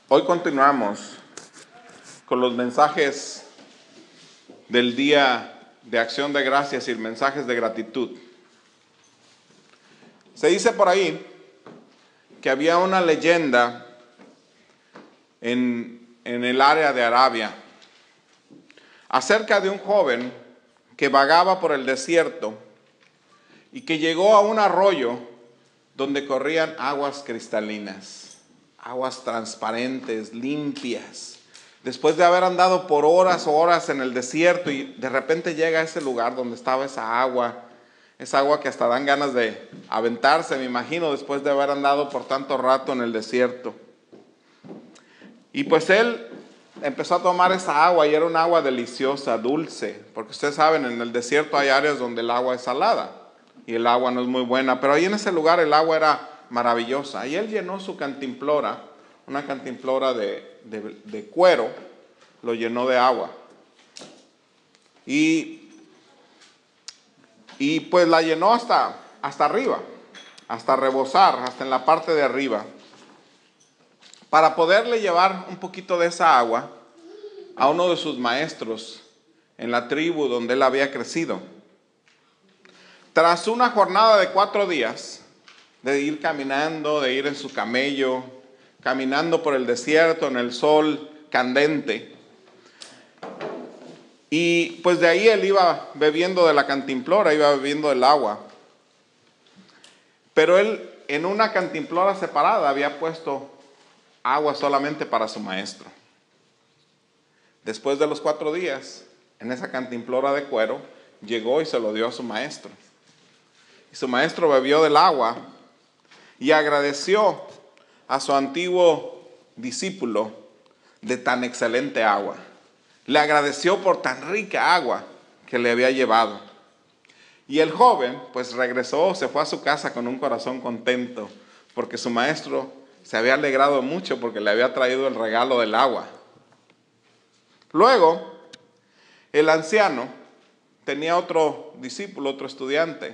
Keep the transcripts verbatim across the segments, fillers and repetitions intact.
Hoy continuamos con los mensajes del Día de Acción de Gracias y mensajes de gratitud. Se dice por ahí que había una leyenda en, en el área de Arabia acerca de un joven que vagaba por el desierto y que llegó a un arroyo donde corrían aguas cristalinas. Aguas transparentes, limpias. Después de haber andado por horas o horas en el desierto y de repente llega a ese lugar donde estaba esa agua, esa agua que hasta dan ganas de aventarse, me imagino, después de haber andado por tanto rato en el desierto. Y pues él empezó a tomar esa agua y era un agua deliciosa, dulce, porque ustedes saben, en el desierto hay áreas donde el agua es salada y el agua no es muy buena, pero ahí en ese lugar el agua era maravillosa. Y él llenó su cantimplora, una cantimplora de, de, de cuero, lo llenó de agua. Y, y pues la llenó hasta, hasta arriba, hasta rebosar, hasta en la parte de arriba, para poderle llevar un poquito de esa agua a uno de sus maestros en la tribu donde él había crecido. Tras una jornada de cuatro días, de ir caminando, de ir en su camello, caminando por el desierto en el sol candente. Y pues de ahí él iba bebiendo de la cantimplora, iba bebiendo del agua. Pero él en una cantimplora separada había puesto agua solamente para su maestro. Después de los cuatro días, en esa cantimplora de cuero, llegó y se lo dio a su maestro. Y su maestro bebió del agua y agradeció a su antiguo discípulo de tan excelente agua. Le agradeció por tan rica agua que le había llevado. Y el joven pues regresó, se fue a su casa con un corazón contento, porque su maestro se había alegrado mucho porque le había traído el regalo del agua. Luego, el anciano tenía otro discípulo, otro estudiante,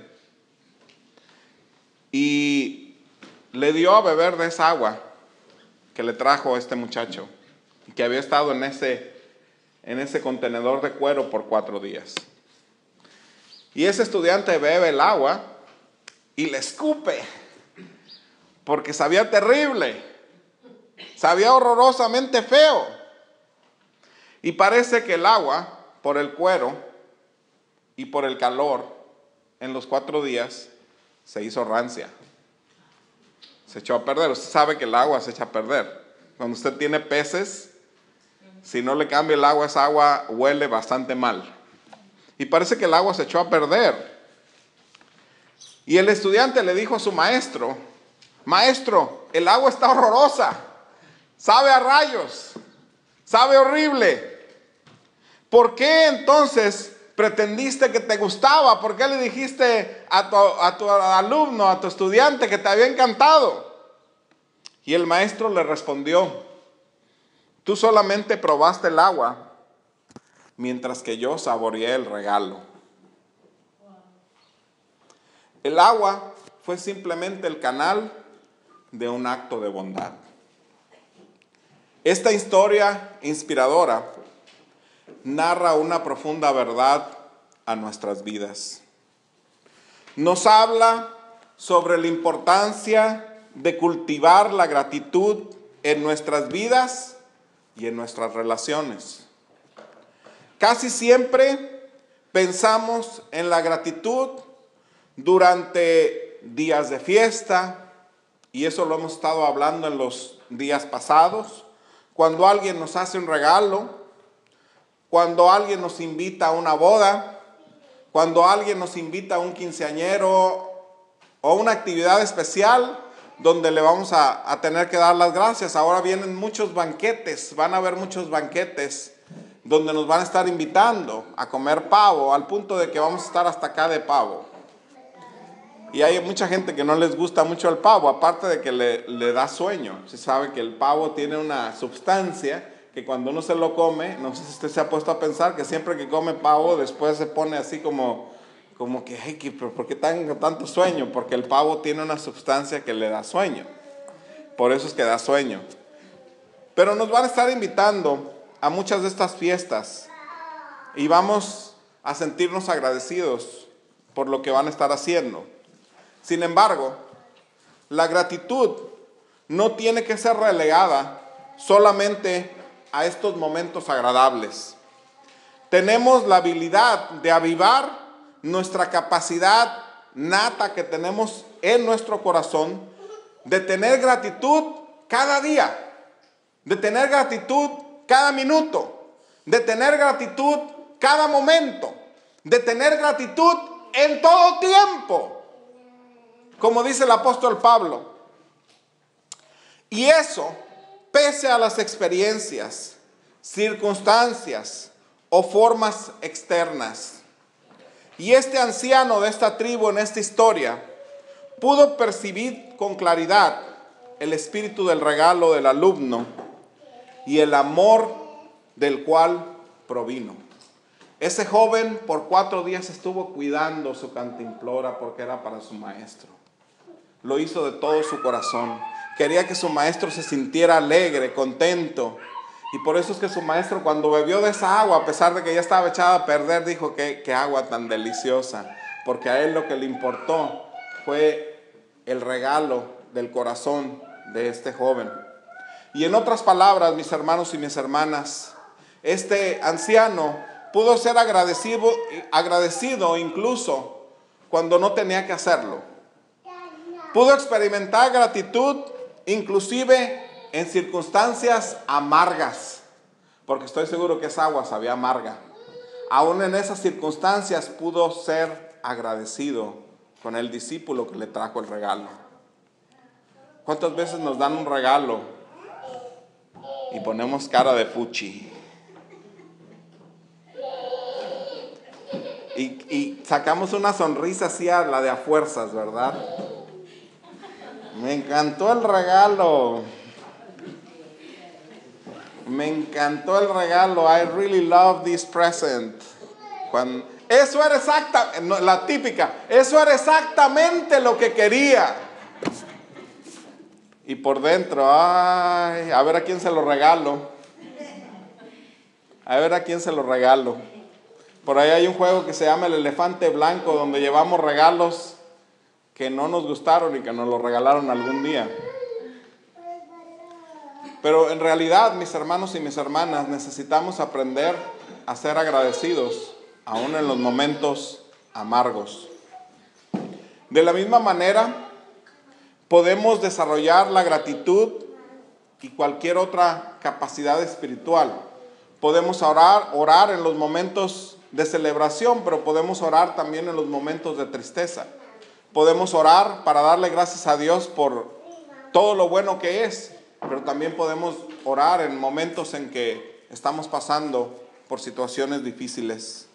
y le dio a beber de esa agua que le trajo este muchacho, que había estado en ese, en ese contenedor de cuero por cuatro días. Y ese estudiante bebe el agua y le escupe, porque sabía terrible, sabía horrorosamente feo. Y parece que el agua, por el cuero y por el calor, en los cuatro días, se hizo rancia. Se echó a perder. Usted sabe que el agua se echa a perder. Cuando usted tiene peces, si no le cambia el agua, esa agua huele bastante mal. Y parece que el agua se echó a perder. Y el estudiante le dijo a su maestro: maestro, el agua está horrorosa, sabe a rayos, sabe horrible. ¿Por qué entonces pretendiste que te gustaba? ¿Por qué le dijiste a tu, a tu alumno, a tu estudiante, que te había encantado? Y el maestro le respondió: tú solamente probaste el agua, mientras que yo saboreé el regalo. El agua fue simplemente el canal de un acto de bondad. Esta historia inspiradora narra una profunda verdad a nuestras vidas. Nos habla sobre la importancia de cultivar la gratitud en nuestras vidas y en nuestras relaciones. Casi siempre pensamos en la gratitud durante días de fiesta, y eso lo hemos estado hablando en los días pasados, cuando alguien nos hace un regalo, cuando alguien nos invita a una boda, cuando alguien nos invita a un quinceañero o una actividad especial donde le vamos a, a tener que dar las gracias. Ahora vienen muchos banquetes, van a haber muchos banquetes donde nos van a estar invitando a comer pavo, al punto de que vamos a estar hasta acá de pavo. Y hay mucha gente que no les gusta mucho el pavo, aparte de que le, le da sueño. Se sabe que el pavo tiene una sustancia que cuando uno se lo come, no sé si usted se ha puesto a pensar que siempre que come pavo después se pone así como, como que, hey, ¿por qué tengo tanto sueño? Porque el pavo tiene una sustancia que le da sueño. Por eso es que da sueño. Pero nos van a estar invitando a muchas de estas fiestas y vamos a sentirnos agradecidos por lo que van a estar haciendo. Sin embargo, la gratitud no tiene que ser relegada solamente a estos momentos agradables. Tenemos la habilidad de avivar nuestra capacidad nata que tenemos en nuestro corazón de tener gratitud cada día, de tener gratitud cada minuto, de tener gratitud cada momento, de tener gratitud en todo tiempo, como dice el apóstol Pablo. Y eso, pese a las experiencias, circunstancias o formas externas. Y este anciano de esta tribu en esta historia pudo percibir con claridad el espíritu del regalo del alumno y el amor del cual provino. Ese joven por cuatro días estuvo cuidando su cantimplora porque era para su maestro. Lo hizo de todo su corazón. Quería que su maestro se sintiera alegre, contento. Y por eso es que su maestro, cuando bebió de esa agua, a pesar de que ya estaba echada a perder, dijo que qué agua tan deliciosa. Porque a él lo que le importó fue el regalo del corazón de este joven. Y en otras palabras, mis hermanos y mis hermanas, este anciano pudo ser agradecido, agradecido incluso cuando no tenía que hacerlo. Pudo experimentar gratitud inclusive en circunstancias amargas, porque estoy seguro que esa agua sabía amarga. Aún en esas circunstancias pudo ser agradecido con el discípulo que le trajo el regalo. ¿Cuántas veces nos dan un regalo y ponemos cara de fuchi? Y, y sacamos una sonrisa así a la de a fuerzas, ¿verdad? Me encantó el regalo. Me encantó el regalo. I really love this present. Cuando, eso era exacta, no, la típica. Eso era exactamente lo que quería. Y por dentro, ay, a ver a quién se lo regalo. A ver a quién se lo regalo. Por ahí hay un juego que se llama El Elefante Blanco, donde llevamos regalos que no nos gustaron y que nos lo regalaron algún día. Pero en realidad, mis hermanos y mis hermanas, necesitamos aprender a ser agradecidos, aún en los momentos amargos. De la misma manera, podemos desarrollar la gratitud y cualquier otra capacidad espiritual. Podemos orar, orar en los momentos de celebración, pero podemos orar también en los momentos de tristeza. Podemos orar para darle gracias a Dios por todo lo bueno que es, pero también podemos orar en momentos en que estamos pasando por situaciones difíciles.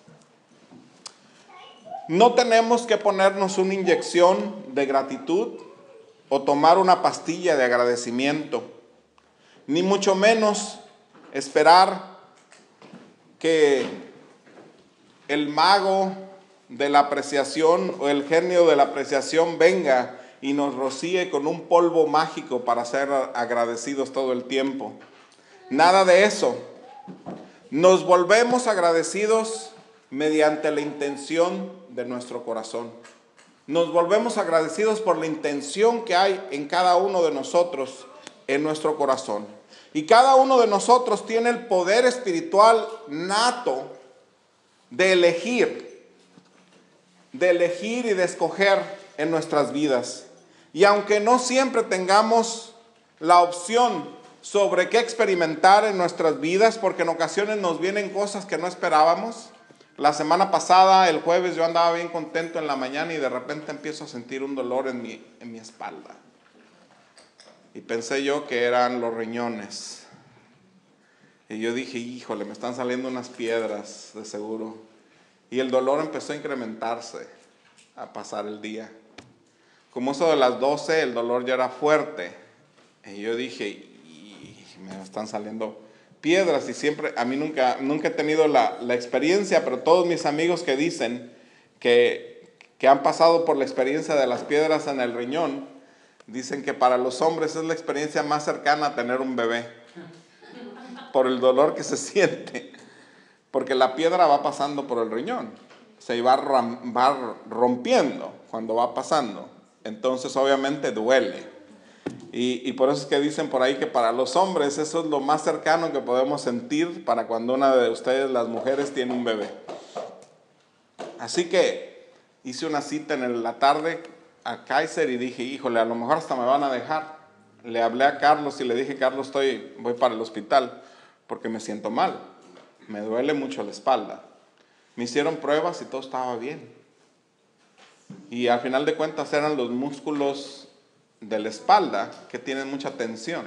No tenemos que ponernos una inyección de gratitud o tomar una pastilla de agradecimiento, ni mucho menos esperar que el mago de la apreciación o el genio de la apreciación venga y nos rocíe con un polvo mágico para ser agradecidos todo el tiempo. Nada de eso. Nos volvemos agradecidos mediante la intención de nuestro corazón. Nos volvemos agradecidos por la intención que hay en cada uno de nosotros, en nuestro corazón. Y cada uno de nosotros tiene el poder espiritual nato de elegir, de elegir y de escoger en nuestras vidas. Y aunque no siempre tengamos la opción sobre qué experimentar en nuestras vidas, porque en ocasiones nos vienen cosas que no esperábamos. La semana pasada, el jueves, yo andaba bien contento en la mañana y de repente empiezo a sentir un dolor en mi, en mi espalda. Y pensé yo que eran los riñones. Y yo dije, híjole, me están saliendo unas piedras de seguro. Y el dolor empezó a incrementarse, a pasar el día. Como eso de las doce, el dolor ya era fuerte. Y yo dije, y me están saliendo piedras. Y siempre, a mí nunca, nunca he tenido la, la experiencia, pero todos mis amigos que dicen que, que han pasado por la experiencia de las piedras en el riñón, dicen que para los hombres es la experiencia más cercana a tener un bebé. por el dolor que se siente, porque la piedra va pasando por el riñón, se va, va rompiendo cuando va pasando, entonces obviamente duele. Y, y por eso es que dicen por ahí que para los hombres eso es lo más cercano que podemos sentir para cuando una de ustedes, las mujeres, tiene un bebé. Así que hice una cita en la tarde a Kaiser y dije, híjole, a lo mejor hasta me van a dejar. Le hablé a Carlos y le dije, Carlos, estoy, voy para el hospital porque me siento mal. Me duele mucho la espalda. Me hicieron pruebas y todo estaba bien. Y al final de cuentas eran los músculos de la espalda que tienen mucha tensión.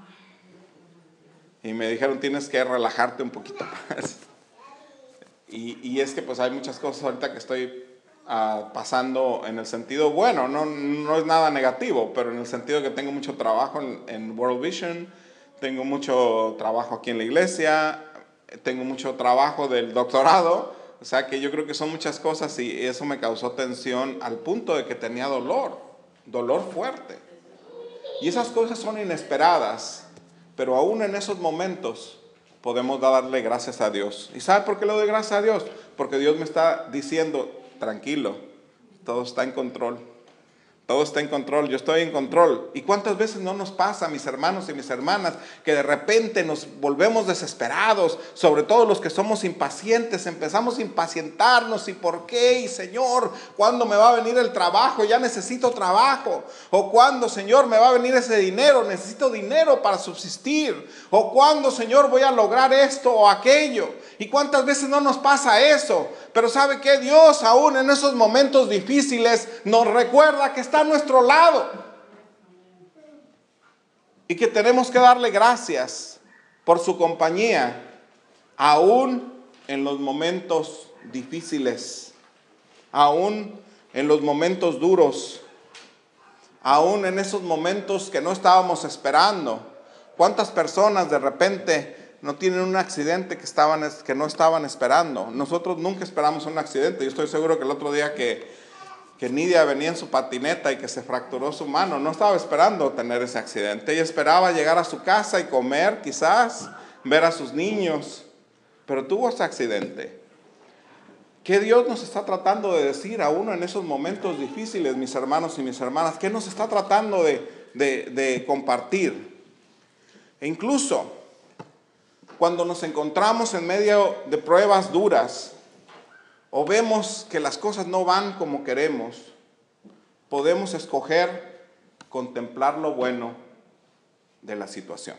Y me dijeron, tienes que relajarte un poquito más. Y, y es que pues hay muchas cosas ahorita que estoy uh, pasando en el sentido bueno, no, no es nada negativo, pero en el sentido que tengo mucho trabajo en, en World Vision, tengo mucho trabajo aquí en la iglesia, tengo mucho trabajo del doctorado, o sea que yo creo que son muchas cosas y eso me causó tensión al punto de que tenía dolor, dolor fuerte. Y esas cosas son inesperadas, pero aún en esos momentos podemos darle gracias a Dios. ¿Y sabe por qué le doy gracias a Dios? Porque Dios me está diciendo, tranquilo, todo está en control. Todo está en control, yo estoy en control. ¿Y cuántas veces no nos pasa, mis hermanos y mis hermanas, que de repente nos volvemos desesperados, sobre todo los que somos impacientes, empezamos a impacientarnos, ¿y por qué? Y Señor, ¿cuándo me va a venir el trabajo? Ya necesito trabajo. O ¿cuándo, Señor, me va a venir ese dinero? Necesito dinero para subsistir. O ¿cuándo, Señor, voy a lograr esto o aquello? ¿Y cuántas veces no nos pasa eso? Pero ¿sabe qué? Dios aún en esos momentos difíciles nos recuerda que está a nuestro lado y que tenemos que darle gracias por su compañía aún en los momentos difíciles, aún en los momentos duros, aún en esos momentos que no estábamos esperando. ¿Cuántas personas de repente no tienen un accidente que, estaban, que no estaban esperando? Nosotros nunca esperamos un accidente. Yo estoy seguro que el otro día que, que Nidia venía en su patineta y que se fracturó su mano, no estaba esperando tener ese accidente. Ella esperaba llegar a su casa y comer, quizás, ver a sus niños, pero tuvo ese accidente. ¿Qué Dios nos está tratando de decir a uno en esos momentos difíciles, mis hermanos y mis hermanas? ¿Qué nos está tratando de, de, de compartir? E incluso cuando nos encontramos en medio de pruebas duras o vemos que las cosas no van como queremos, podemos escoger contemplar lo bueno de la situación.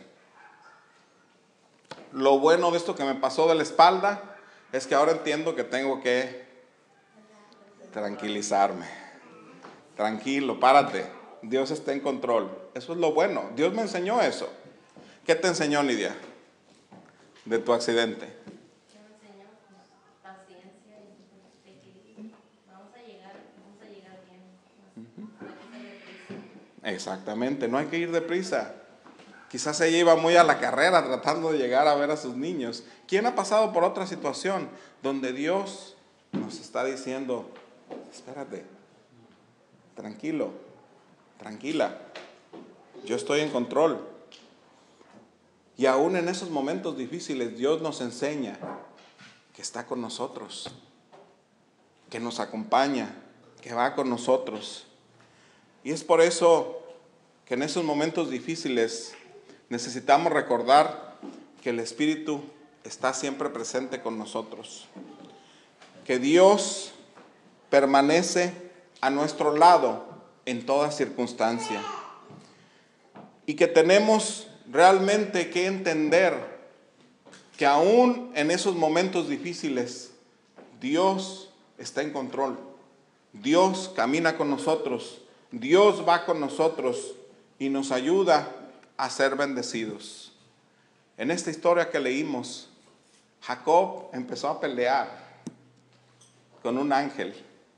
Lo bueno de esto que me pasó de la espalda es que ahora entiendo que tengo que tranquilizarme. Tranquilo, párate. Dios está en control. Eso es lo bueno. Dios me enseñó eso. ¿Qué te enseñó, Nidia, de tu accidente? Me enseñó pues, paciencia y equilibrio. Vamos a llegar, vamos a llegar bien. Uh-huh. No hay que ir deprisa. Exactamente, no hay que ir deprisa. Quizás ella iba muy a la carrera tratando de llegar a ver a sus niños. ¿Quién ha pasado por otra situación donde Dios nos está diciendo, espérate, tranquilo, tranquila, yo estoy en control? Y aún en esos momentos difíciles Dios nos enseña que está con nosotros, que nos acompaña, que va con nosotros. Y es por eso que en esos momentos difíciles necesitamos recordar que el Espíritu está siempre presente con nosotros, que Dios permanece a nuestro lado en toda circunstancia y que tenemos realmente que entender que aún en esos momentos difíciles Dios está en control. Dios camina con nosotros, Dios va con nosotros y nos ayuda a ser bendecidos. En esta historia que leímos, Jacob empezó a pelear con un ángel.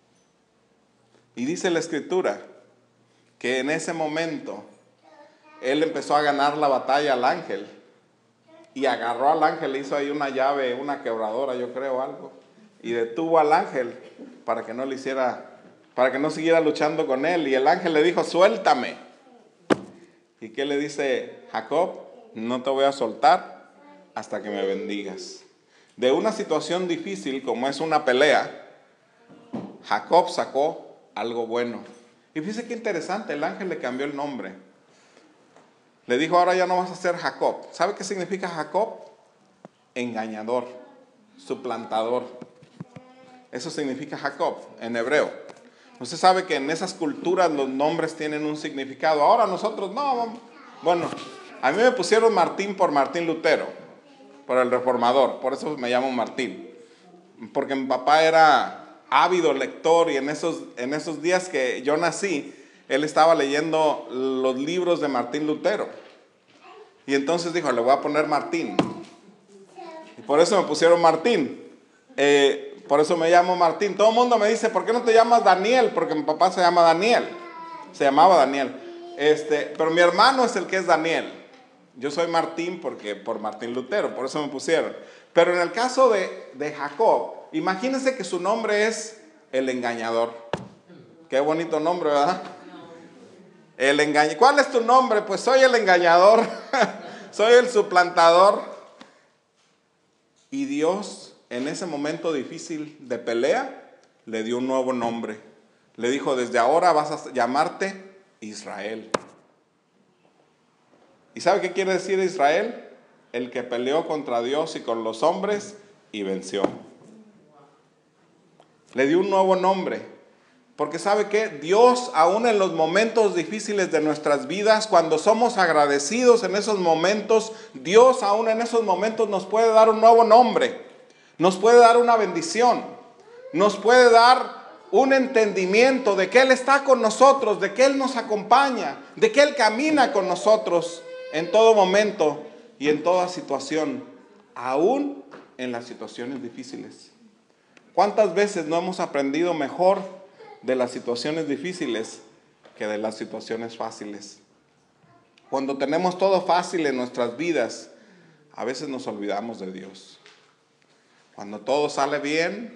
Y dice la Escritura que en ese momento él empezó a ganar la batalla al ángel. Y agarró al ángel, hizo ahí una llave, una quebradora, yo creo, algo. Y detuvo al ángel para que no le hiciera, para que no siguiera luchando con él. Y el ángel le dijo, suéltame. ¿Y qué le dice Jacob? No te voy a soltar hasta que me bendigas. De una situación difícil como es una pelea, Jacob sacó algo bueno. Y fíjese qué interesante, el ángel le cambió el nombre. Le dijo, ahora ya no vas a ser Jacob. ¿Sabe qué significa Jacob? Engañador, suplantador. Eso significa Jacob en hebreo. Usted sabe que en esas culturas los nombres tienen un significado. Ahora nosotros no. Bueno, a mí me pusieron Martín por Martín Lutero, por el reformador. Por eso me llamo Martín. Porque mi papá era ávido lector y en esos, en esos días que yo nací, él estaba leyendo los libros de Martín Lutero. Y entonces dijo, le voy a poner Martín. Y por eso me pusieron Martín. Eh, por eso me llamo Martín. Todo el mundo me dice, ¿por qué no te llamas Daniel? Porque mi papá se llama Daniel. Se llamaba Daniel. Este, pero mi hermano es el que es Daniel. Yo soy Martín porque, por Martín Lutero, por eso me pusieron. Pero en el caso de, de Jacob, imagínense que su nombre es el engañador. Qué bonito nombre, ¿verdad? El engañador. ¿Cuál es tu nombre? Pues soy el engañador. Soy el suplantador. Y Dios, en ese momento difícil de pelea, le dio un nuevo nombre. Le dijo, desde ahora vas a llamarte Israel. ¿Y sabe qué quiere decir Israel? El que peleó contra Dios y con los hombres y venció. Le dio un nuevo nombre. Porque ¿sabe qué? Dios, aún en los momentos difíciles de nuestras vidas, cuando somos agradecidos en esos momentos, Dios aún en esos momentos nos puede dar un nuevo nombre. Nos puede dar una bendición. Nos puede dar un entendimiento de que Él está con nosotros, de que Él nos acompaña, de que Él camina con nosotros en todo momento y en toda situación, aún en las situaciones difíciles. ¿Cuántas veces no hemos aprendido mejor de las situaciones difíciles que de las situaciones fáciles? Cuando tenemos todo fácil en nuestras vidas, a veces nos olvidamos de Dios. Cuando todo sale bien,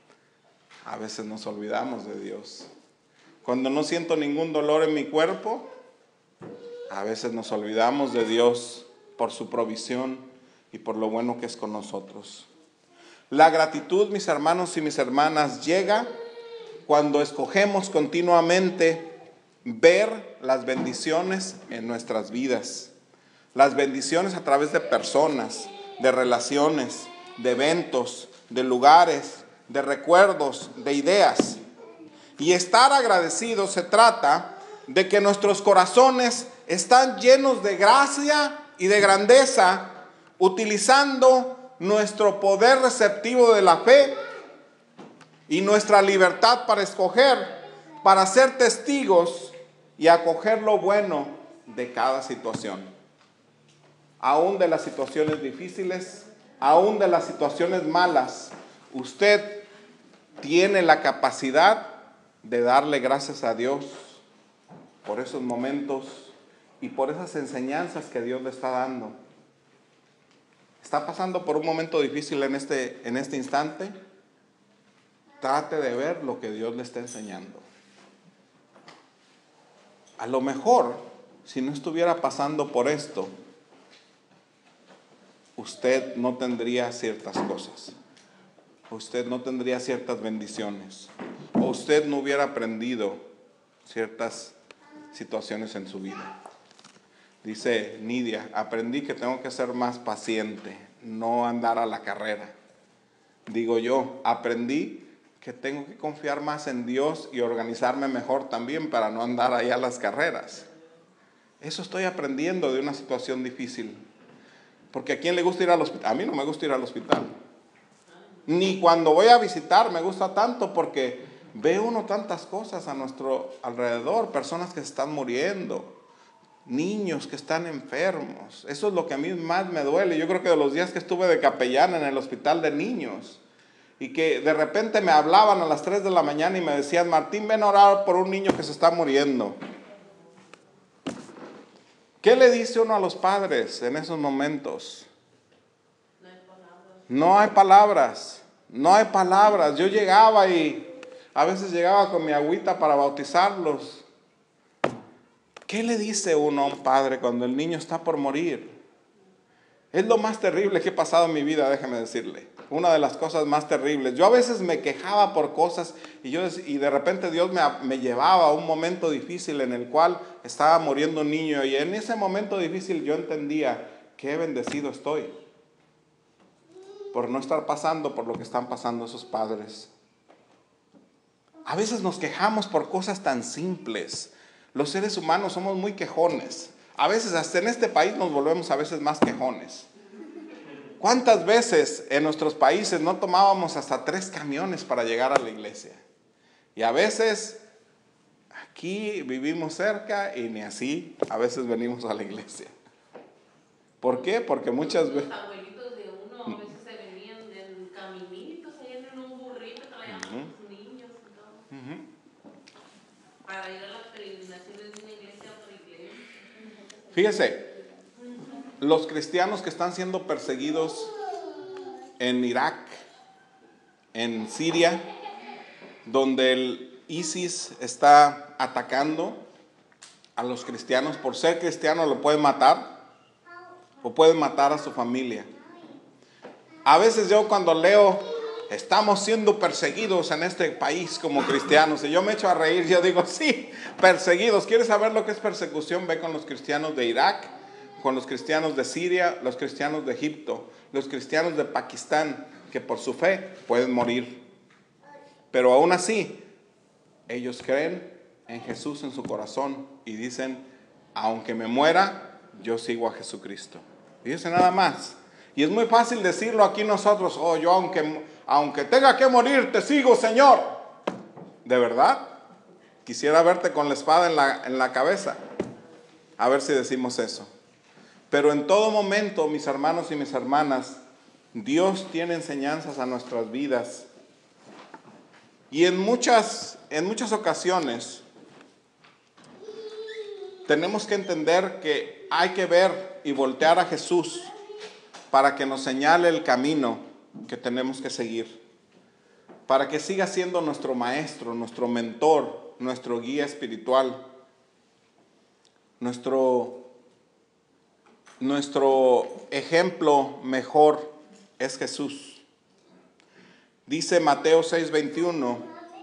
a veces nos olvidamos de Dios. Cuando no siento ningún dolor en mi cuerpo, a veces nos olvidamos de Dios por su provisión y por lo bueno que es con nosotros. La gratitud, mis hermanos y mis hermanas, llega cuando escogemos continuamente ver las bendiciones en nuestras vidas. Las bendiciones a través de personas, de relaciones, de eventos, de lugares, de recuerdos, de ideas. Y estar agradecidos se trata de que nuestros corazones están llenos de gracia y de grandeza, utilizando nuestro poder receptivo de la fe y nuestra libertad para escoger, para ser testigos y acoger lo bueno de cada situación. Aún de las situaciones difíciles, aún de las situaciones malas, usted tiene la capacidad de darle gracias a Dios por esos momentos y por esas enseñanzas que Dios le está dando. ¿Está pasando por un momento difícil en este, en este instante? Trate de ver lo que Dios le está enseñando. A lo mejor, si no estuviera pasando por esto, usted no tendría ciertas cosas. Usted no tendría ciertas bendiciones. O usted no hubiera aprendido ciertas situaciones en su vida. Dice Nidia, aprendí que tengo que ser más paciente, no andar a la carrera. Digo yo, aprendí que tengo que confiar más en Dios y organizarme mejor también para no andar ahí a las carreras. Eso estoy aprendiendo de una situación difícil. Porque ¿a quién le gusta ir al hospital? A mí no me gusta ir al hospital. Ni cuando voy a visitar me gusta tanto porque ve uno tantas cosas a nuestro alrededor, personas que se están muriendo, niños que están enfermos. Eso es lo que a mí más me duele. Yo creo que de los días que estuve de capellán en el hospital de niños y que de repente me hablaban a las tres de la mañana y me decían, Martín, ven a orar por un niño que se está muriendo. ¿Qué le dice uno a los padres en esos momentos? No hay palabras, no hay palabras. Yo llegaba y a veces llegaba con mi agüita para bautizarlos. ¿Qué le dice uno a un padre cuando el niño está por morir? Es lo más terrible que he pasado en mi vida, déjeme decirle. Una de las cosas más terribles. Yo a veces me quejaba por cosas y, yo, y de repente Dios me, me llevaba a un momento difícil en el cual estaba muriendo un niño. Y en ese momento difícil yo entendía qué bendecido estoy por no estar pasando por lo que están pasando esos padres. A veces nos quejamos por cosas tan simples. Los seres humanos somos muy quejones. A veces hasta en este país nos volvemos a veces más quejones. ¿Cuántas veces en nuestros países no tomábamos hasta tres camiones para llegar a la iglesia? Y a veces aquí vivimos cerca y ni así a veces venimos a la iglesia. ¿Por qué? Porque muchas veces... Los abuelitos de uno a veces se venían en caminitos, ahí en un burrito, traían uh-huh. a sus niños y todo. Uh-huh. Para ir a las peregrinaciones de una iglesia a otra iglesia. Fíjese. Los cristianos que están siendo perseguidos en Irak, en Siria, donde el ISIS está atacando a los cristianos, por ser cristiano lo pueden matar o pueden matar a su familia. A veces yo cuando leo, estamos siendo perseguidos en este país como cristianos, y yo me echo a reír, yo digo, sí, perseguidos. ¿Quieres saber lo que es persecución? Ve con los cristianos de Irak, con los cristianos de Siria, los cristianos de Egipto, los cristianos de Pakistán, que por su fe pueden morir. Pero aún así, ellos creen en Jesús en su corazón y dicen, aunque me muera, yo sigo a Jesucristo. Fíjense nada más. Y es muy fácil decirlo aquí nosotros, oh, yo aunque, aunque tenga que morir, te sigo, Señor. ¿De verdad? Quisiera verte con la espada en la, en la cabeza. A ver si decimos eso. Pero en todo momento, mis hermanos y mis hermanas, Dios tiene enseñanzas a nuestras vidas. Y en muchas, en muchas ocasiones tenemos que entender que hay que ver y voltear a Jesús para que nos señale el camino que tenemos que seguir. Para que siga siendo nuestro maestro, nuestro mentor, nuestro guía espiritual, nuestro... Nuestro ejemplo mejor es Jesús. Dice Mateo seis veintiuno,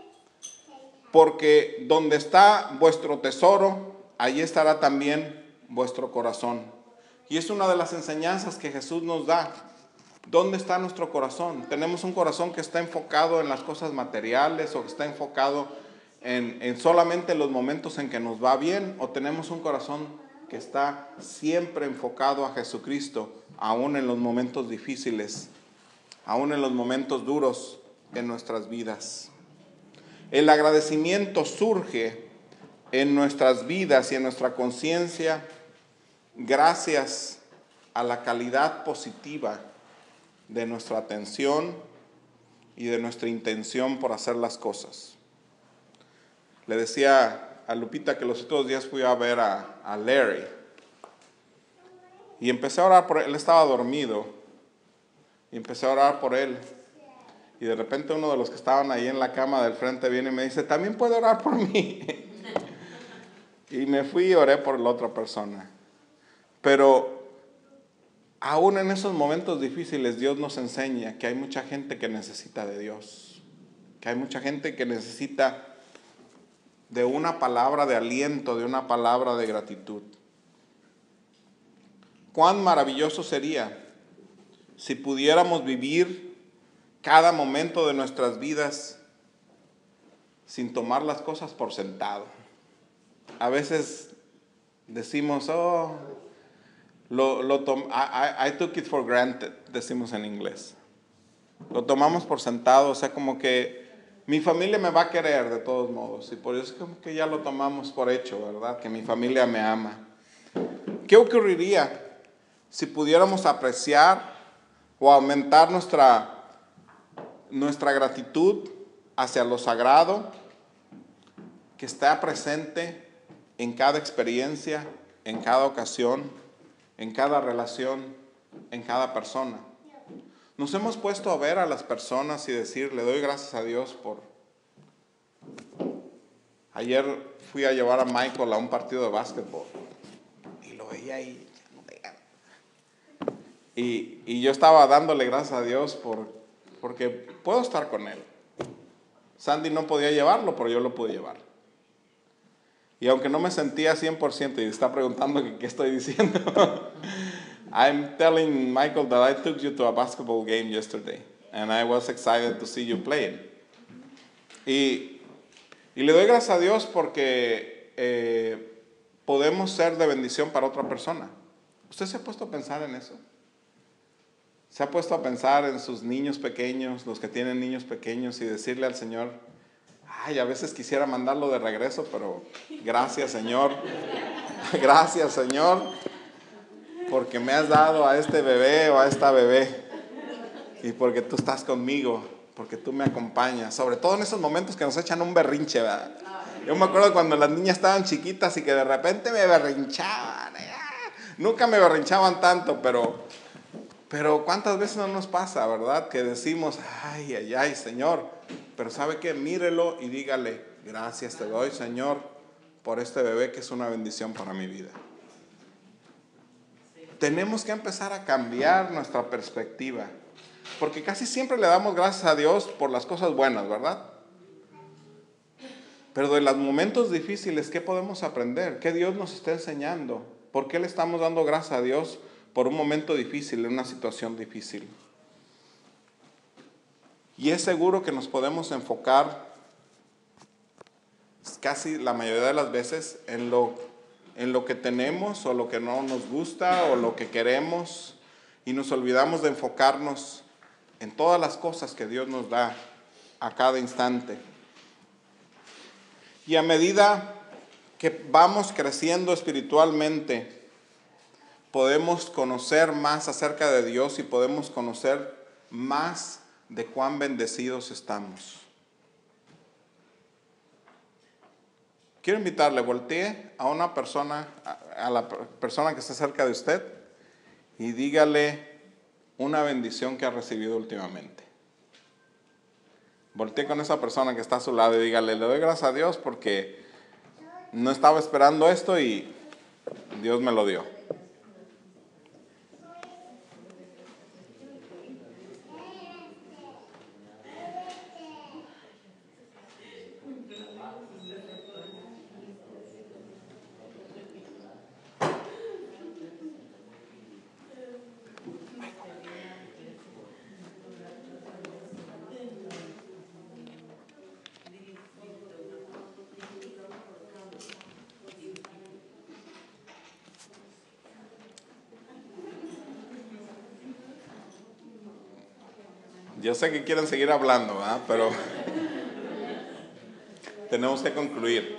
porque donde está vuestro tesoro, allí estará también vuestro corazón. Y es una de las enseñanzas que Jesús nos da. ¿Dónde está nuestro corazón? ¿Tenemos un corazón que está enfocado en las cosas materiales o que está enfocado en, en solamente los momentos en que nos va bien? ¿O tenemos un corazón que está siempre enfocado a Jesucristo, aún en los momentos difíciles, aún en los momentos duros en nuestras vidas? El agradecimiento surge en nuestras vidas y en nuestra conciencia gracias a la calidad positiva de nuestra atención y de nuestra intención por hacer las cosas. Le decía a Lupita que los otros días fui a ver a, a Larry y empecé a orar por él. Él estaba dormido y empecé a orar por él, y de repente uno de los que estaban ahí en la cama del frente viene y me dice, ¿también puede orar por mí? Y me fui y oré por la otra persona. Pero aún en esos momentos difíciles Dios nos enseña que hay mucha gente que necesita de Dios, que hay mucha gente que necesita de una palabra de aliento, de una palabra de gratitud. Cuán maravilloso sería si pudiéramos vivir cada momento de nuestras vidas sin tomar las cosas por sentado. A veces decimos, oh, lo, lo tom- I, I took it for granted, decimos en inglés. Lo tomamos por sentado, o sea, como que mi familia me va a querer de todos modos, y por eso es como que ya lo tomamos por hecho, ¿verdad? Que mi familia me ama. ¿Qué ocurriría si pudiéramos apreciar o aumentar nuestra, nuestra gratitud hacia lo sagrado que está presente en cada experiencia, en cada ocasión, en cada relación, en cada persona? Nos hemos puesto a ver a las personas y decir, le doy gracias a Dios por... Ayer fui a llevar a Michael a un partido de básquetbol y lo veía ahí. Y, y yo estaba dándole gracias a Dios por, porque puedo estar con él. Sandy no podía llevarlo, pero yo lo pude llevar. Y aunque no me sentía cien por ciento, y está preguntando que qué estoy diciendo, I'm telling Michael that I took you to a basketball game yesterday, and I was excited to see you playing. Y, y le doy gracias a Dios porque eh, podemos ser de bendición para otra persona. ¿Usted se ha puesto a pensar en eso? ¿Se ha puesto a pensar en sus niños pequeños, los que tienen niños pequeños, y decirle al Señor, ay, a veces quisiera mandarlo de regreso, pero gracias, Señor, gracias, Señor, porque me has dado a este bebé o a esta bebé, y porque tú estás conmigo, porque tú me acompañas, sobre todo en esos momentos que nos echan un berrinche, ¿verdad? Yo me acuerdo cuando las niñas estaban chiquitas y que de repente me berrinchaban, nunca me berrinchaban tanto, pero... Pero ¿cuántas veces no nos pasa, verdad? Que decimos, ay, ay, ay, Señor. Pero ¿sabe qué? Mírelo y dígale, gracias te doy, Señor, por este bebé que es una bendición para mi vida. Tenemos que empezar a cambiar nuestra perspectiva. Porque casi siempre le damos gracias a Dios por las cosas buenas, ¿verdad? Pero de los momentos difíciles, ¿qué podemos aprender? ¿Qué Dios nos está enseñando? ¿Por qué le estamos dando gracias a Dios por un momento difícil, en una situación difícil? Y es seguro que nos podemos enfocar casi la mayoría de las veces en lo, en lo que tenemos o lo que no nos gusta o lo que queremos, y nos olvidamos de enfocarnos en todas las cosas que Dios nos da a cada instante. Y a medida que vamos creciendo espiritualmente, podemos conocer más acerca de Dios y podemos conocer más de cuán bendecidos estamos. Quiero invitarle, voltee a una persona, a la persona que está cerca de usted, y dígale una bendición que ha recibido últimamente. Voltee con esa persona que está a su lado y dígale, le doy gracias a Dios porque no estaba esperando esto y Dios me lo dio. Yo sé que quieren seguir hablando, ¿verdad? Pero tenemos que concluir.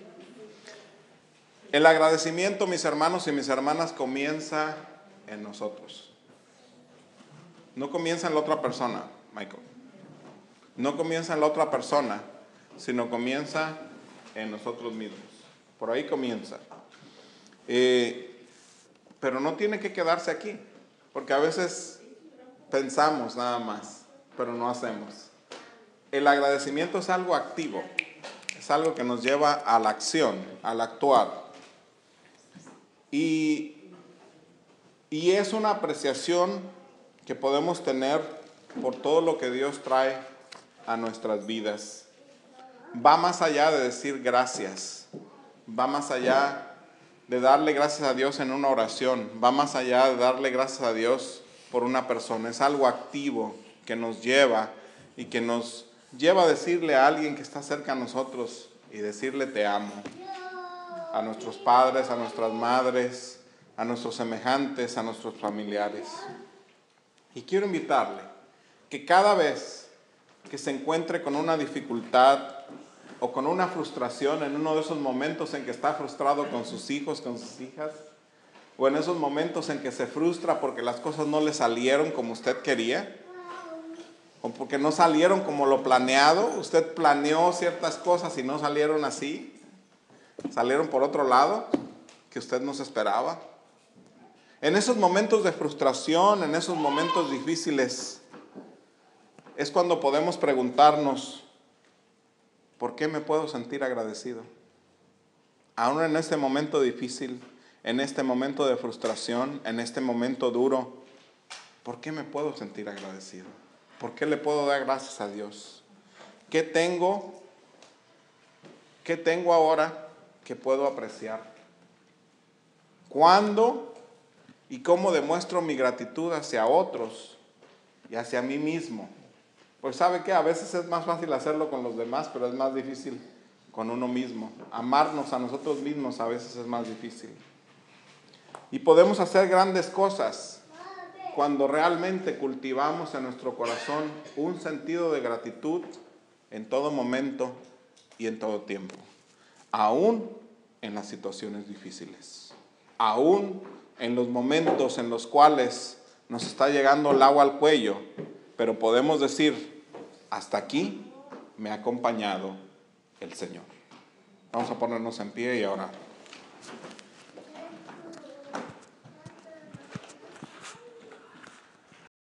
El agradecimiento, mis hermanos y mis hermanas, comienza en nosotros. No comienza en la otra persona, Michael. No comienza en la otra persona, sino comienza en nosotros mismos. Por ahí comienza. Eh, pero no tiene que quedarse aquí, porque a veces pensamos nada más, pero no hacemos. El agradecimiento es algo activo, es algo que nos lleva a la acción, al actuar. Y, y es una apreciación que podemos tener por todo lo que Dios trae a nuestras vidas. Va más allá de decir gracias, va más allá de darle gracias a Dios en una oración, va más allá de darle gracias a Dios por una persona. Es algo activo que nos lleva y que nos lleva a decirle a alguien que está cerca a nosotros y decirle te amo. A nuestros padres, a nuestras madres, a nuestros semejantes, a nuestros familiares. Y quiero invitarle que cada vez que se encuentre con una dificultad o con una frustración, en uno de esos momentos en que está frustrado con sus hijos, con sus hijas, o en esos momentos en que se frustra porque las cosas no le salieron como usted quería, o porque no salieron como lo planeado, usted planeó ciertas cosas y no salieron así, salieron por otro lado que usted no se esperaba. En esos momentos de frustración, en esos momentos difíciles, es cuando podemos preguntarnos, ¿por qué me puedo sentir agradecido? Aún en este momento difícil, en este momento de frustración, en este momento duro, ¿por qué me puedo sentir agradecido? ¿Por qué le puedo dar gracias a Dios? ¿Qué tengo? ¿Qué tengo ahora que puedo apreciar? ¿Cuándo y cómo demuestro mi gratitud hacia otros y hacia mí mismo? Pues ¿sabe qué? A veces es más fácil hacerlo con los demás, pero es más difícil con uno mismo. Amarnos a nosotros mismos a veces es más difícil. Y podemos hacer grandes cosas cuando realmente cultivamos en nuestro corazón un sentido de gratitud en todo momento y en todo tiempo. Aún en las situaciones difíciles. Aún en los momentos en los cuales nos está llegando el agua al cuello, pero podemos decir, hasta aquí me ha acompañado el Señor. Vamos a ponernos en pie y a orar.